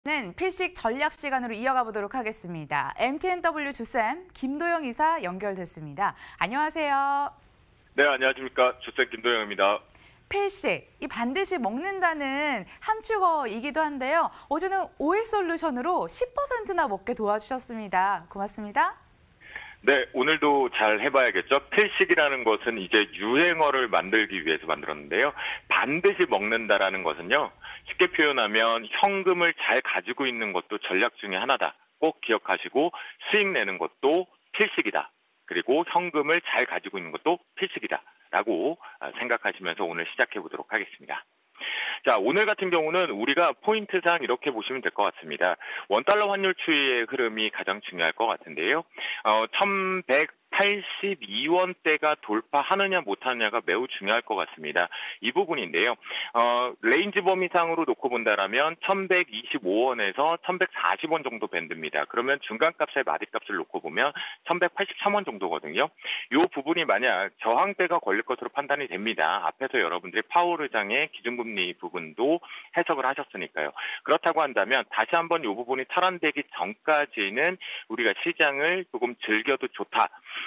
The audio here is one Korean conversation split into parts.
는 필식 전략 시간으로 이어가 보도록 하겠습니다. MTNW 주쌤 김도영 이사 연결됐습니다. 안녕하세요. 네, 안녕하십니까. 주쌤 김도영입니다. 필식, 이 반드시 먹는다는 함축어이기도 한데요. 어제는 오일 솔루션으로 10%나 먹게 도와주셨습니다. 고맙습니다. 네, 오늘도 잘 해봐야겠죠. 필식이라는 것은 이제 유행어를 만들기 위해서 만들었는데요. 반드시 먹는다라는 것은요. 쉽게 표현하면 현금을 잘 가지고 있는 것도 전략 중에 하나다. 꼭 기억하시고 수익 내는 것도 필식이다. 그리고 현금을 잘 가지고 있는 것도 필식이다. 라고 생각하시면서 오늘 시작해 보도록 하겠습니다. 자, 오늘 같은 경우는 우리가 포인트상 이렇게 보시면 될 것 같습니다. 원달러 환율 추이의 흐름이 가장 중요할 것 같은데요. 1182원대가 돌파하느냐 못하느냐가 매우 중요할 것 같습니다. 이 부분인데요. 레인지 범위상으로 놓고 본다라면 1125원에서 1140원 정도 밴드입니다. 그러면 중간값의 마디값을 놓고 보면 1183원 정도거든요. 이 부분이 만약 저항대가 걸릴 것으로 판단이 됩니다. 앞에서 여러분들이 파월 의장의 기준금리 부분도 해석을 하셨으니까요. 그렇다고 한다면 다시 한번 이 부분이 탈환되기 전까지는 우리가 시장을 조금 즐겨도 좋다.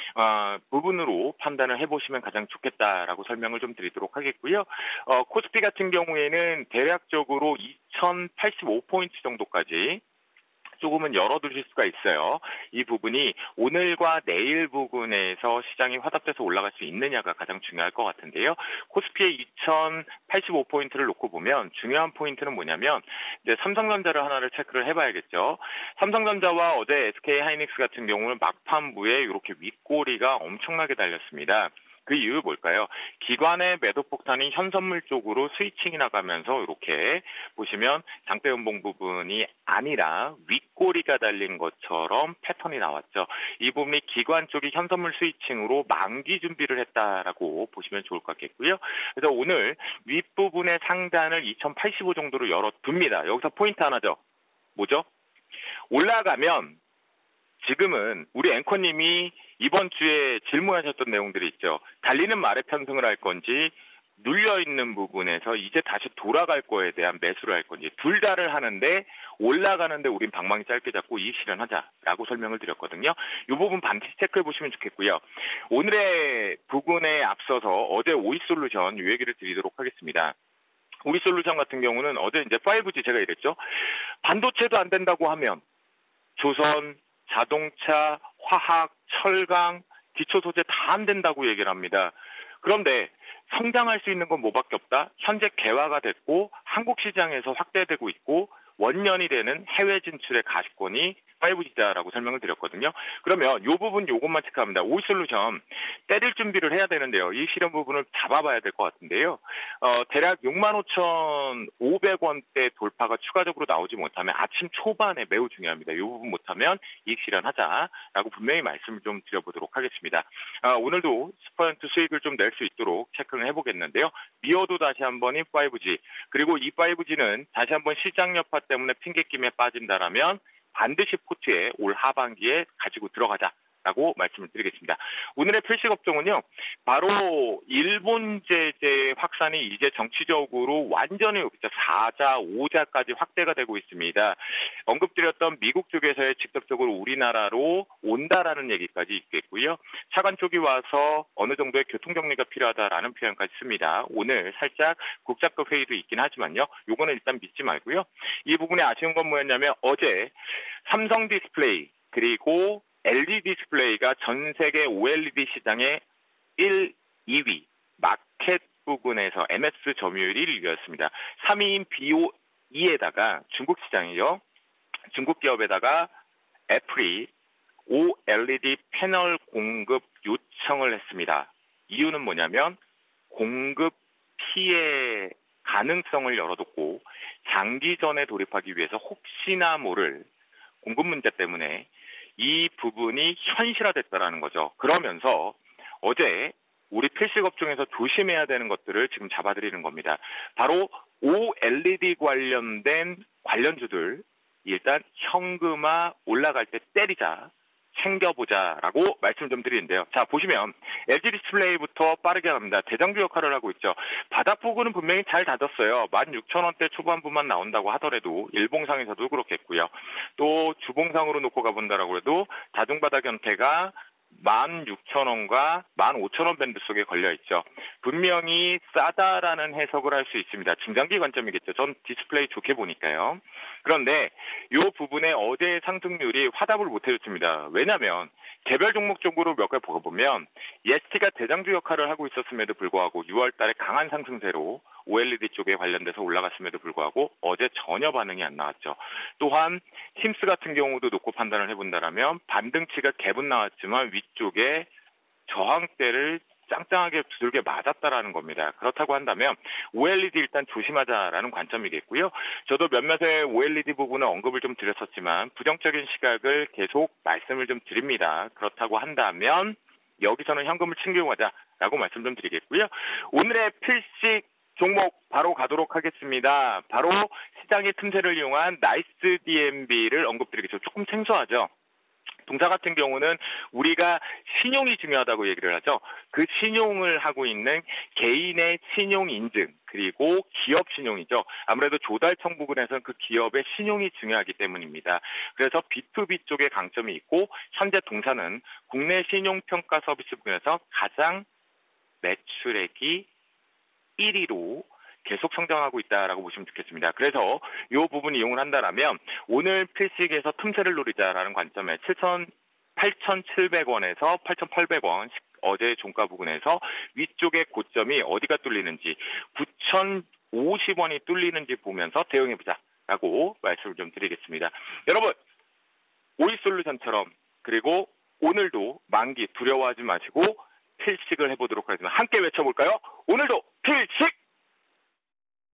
부분으로 판단을 해보시면 가장 좋겠다라고 설명을 좀 드리도록 하겠고요. 코스피 같은 경우에는 대략적으로 2085포인트 정도까지 조금은 열어두실 수가 있어요. 이 부분이 오늘과 내일 부분에서 시장이 화답돼서 올라갈 수 있느냐가 가장 중요할 것 같은데요. 코스피의 2085포인트를 놓고 보면 중요한 포인트는 뭐냐면 이제 삼성전자를 하나를 체크를 해봐야겠죠. 삼성전자와 어제 SK하이닉스 같은 경우는 막판부에 이렇게 윗꼬리가 엄청나게 달렸습니다. 그 이유 뭘까요? 기관의 매도 폭탄이 현선물 쪽으로 스위칭이 나가면서 이렇게 보시면 장대 연봉 부분이 아니라 윗꼬리가 달린 것처럼 패턴이 나왔죠. 이 부분이 기관 쪽이 현선물 스위칭으로 만기 준비를 했다라고 보시면 좋을 것 같겠고요. 그래서 오늘 윗부분의 상단을 2085 정도로 열어둡니다. 여기서 포인트 하나죠. 뭐죠? 올라가면 지금은 우리 앵커님이 이번 주에 질문하셨던 내용들이 있죠. 달리는 말에 편승을 할 건지 눌려있는 부분에서 이제 다시 돌아갈 거에 대한 매수를 할 건지 둘 다를 하는데 올라가는데 우린 방망이 짧게 잡고 이익 실현하자라고 설명을 드렸거든요. 이 부분 반드시 체크해 보시면 좋겠고요. 오늘의 부분에 앞서서 어제 오이솔루션 이 얘기를 드리도록 하겠습니다. 오이솔루션 같은 경우는 어제 이제 5G 제가 이랬죠. 반도체도 안 된다고 하면 조선, 자동차, 화학, 철강, 기초소재 다 안 된다고 얘기를 합니다. 그런데 성장할 수 있는 건 뭐밖에 없다? 현재 개화가 됐고 한국 시장에서 확대되고 있고 원년이 되는 해외 진출의 가시권이 5G다라고 설명을 드렸거든요. 그러면 이 부분 요것만 체크합니다. 오이솔루션 때릴 준비를 해야 되는데요. 이 실현 부분을 잡아봐야 될 것 같은데요. 대략 65,500원대 돌파가 추가적으로 나오지 못하면 아침 초반에 매우 중요합니다. 이 부분 못하면 이익 실현하자라고 분명히 말씀을 좀 드려보도록 하겠습니다. 오늘도 10% 수익을 좀 낼 수 있도록 체크를 해보겠는데요. 미어도 다시 한번이 5G 그리고 이 5G는 다시 한번 시장 여파 때문에 핑계김에 빠진다라면 반드시 포트에 올 하반기에 가지고 들어가자라고 말씀을 드리겠습니다. 오늘의 필식 업종은요. 바로 일본 제재 확산이 이제 정치적으로 완전히 4자, 5자까지 확대가 되고 있습니다. 언급드렸던 미국 쪽에서의 직접적으로 우리나라로 온다라는 얘기까지 있겠고요. 차관 쪽이 와서 어느 정도의 교통정리가 필요하다라는 표현까지 씁니다. 오늘 살짝 국자급 회의도 있긴 하지만요. 요거는 일단 믿지 말고요. 이 부분에 아쉬운 건 뭐였냐면 어제 삼성 디스플레이 그리고 LG 디스플레이가 전 세계 OLED 시장의 1, 2위 마켓 부분에서 MS 점유율이 1위였습니다. 3위인 BOE에다가 중국 시장이요. 중국 기업에다가 애플이 OLED 패널 공급 요청을 했습니다. 이유는 뭐냐면 공급 피해 가능성을 열어뒀고 장기전에 돌입하기 위해서 혹시나 모를 공급 문제 때문에 이 부분이 현실화됐다라는 거죠. 그러면서 어제 우리 필식업 중에서 조심해야 되는 것들을 지금 잡아드리는 겁니다. 바로 OLED 관련된 관련주들 일단 현금화 올라갈 때 때리자 챙겨보자라고 말씀 좀 드리는데요. 자, 보시면 LG 디스플레이부터 빠르게 갑니다. 대장주 역할을 하고 있죠. 바닥 부분은 분명히 잘 다졌어요. 16,000원대 초반부만 나온다고 하더라도 일봉상에서도 그렇겠고요. 또 주봉상으로 놓고 가본다라고 해도 다중바닥 형태가 16,000원과 15,000원 밴드 속에 걸려있죠. 분명히 싸다라는 해석을 할 수 있습니다. 중장기 관점이겠죠. 전 디스플레이 좋게 보니까요. 그런데 이 부분에 어제의 상승률이 화답을 못 해줬습니다. 왜냐하면 개별 종목 쪽으로 몇 가지 보면 EST가 대장주 역할을 하고 있었음에도 불구하고 6월 달에 강한 상승세로 OLED 쪽에 관련돼서 올라갔음에도 불구하고 어제 전혀 반응이 안 나왔죠. 또한 힘스 같은 경우도 놓고 판단을 해본다면 반등치가 갭은 나왔지만 위쪽에 저항대를 짱짱하게 두들겨 맞았다라는 겁니다. 그렇다고 한다면 OLED 일단 조심하자라는 관점이겠고요. 저도 몇몇의 OLED 부분을 언급을 좀 드렸었지만 부정적인 시각을 계속 말씀을 좀 드립니다. 그렇다고 한다면 여기서는 현금을 챙겨가자라고 말씀 좀 드리겠고요. 오늘의 필식 종목 바로 가도록 하겠습니다. 바로 시장의 틈새를 이용한 나이스 DMB를 언급드리겠죠. 조금 생소하죠. 동사 같은 경우는 우리가 신용이 중요하다고 얘기를 하죠. 그 신용을 하고 있는 개인의 신용 인증 그리고 기업 신용이죠. 아무래도 조달 청구근에서는 그 기업의 신용이 중요하기 때문입니다. 그래서 B2B 쪽에 강점이 있고 현재 동사는 국내 신용평가 서비스 부분에서 가장 매출액이 1위로 계속 성장하고 있다라고 보시면 좋겠습니다. 그래서 이 부분 이용을 한다면 오늘 필식에서 틈새를 노리자라는 관점에 8,700원에서 8,800원 어제 종가 부근에서 위쪽의 고점이 어디가 뚫리는지 9,050원이 뚫리는지 보면서 대응해보자라고 말씀을 좀 드리겠습니다. 여러분 오이솔루션처럼 그리고 오늘도 만기 두려워하지 마시고 필식을 해보도록 하겠습니다. 함께 외쳐볼까요? 오늘도 필식!